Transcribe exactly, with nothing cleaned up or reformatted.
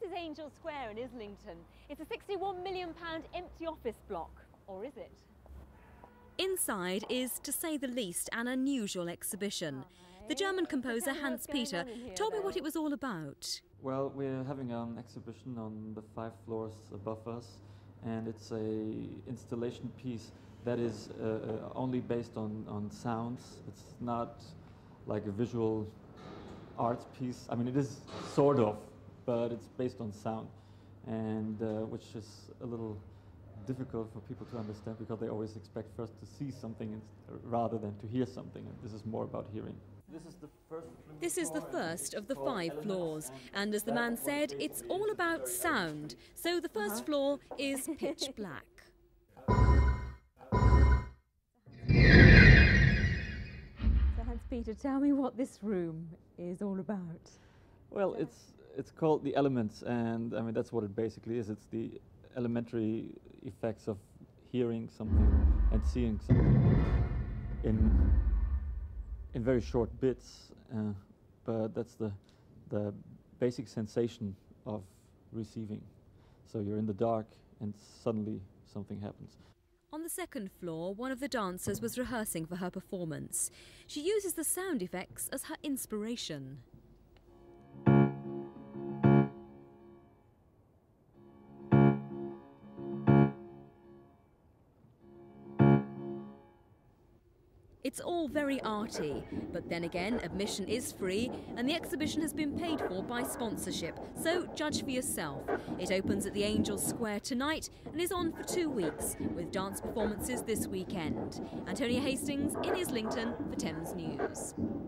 This is Angel Square in Islington. It's a sixty-one million pound empty office block, or is it? Inside is, to say the least, an unusual exhibition. The German composer Hans Peter told me what it was all about. Well, we're having an exhibition on the five floors above us, and it's a installation piece that is uh, only based on, on sounds. It's not like a visual art piece. I mean, it is sort of, but it's based on sound, and uh, which is a little difficult for people to understand because they always expect first to see something rather than to hear something, and this is more about hearing. This is the first, this is the first of the five floors, and as the man said, it's all about sound. So the first uh-huh. floor is pitch black. So Hans Peter, tell me what this room is all about. Well, it's it's called the elements, and I mean that's what it basically is. It's the elementary effects of hearing something and seeing something in in very short bits, uh, but that's the the basic sensation of receiving. So you're in the dark and suddenly something happens. On the second floor, one of the dancers was rehearsing for her performance. She uses the sound effects as her inspiration. It's all very arty, but then again, admission is free and the exhibition has been paid for by sponsorship, so judge for yourself. It opens at the Angel Square tonight and is on for two weeks, with dance performances this weekend. Antonia Hastings in Islington for Thames News.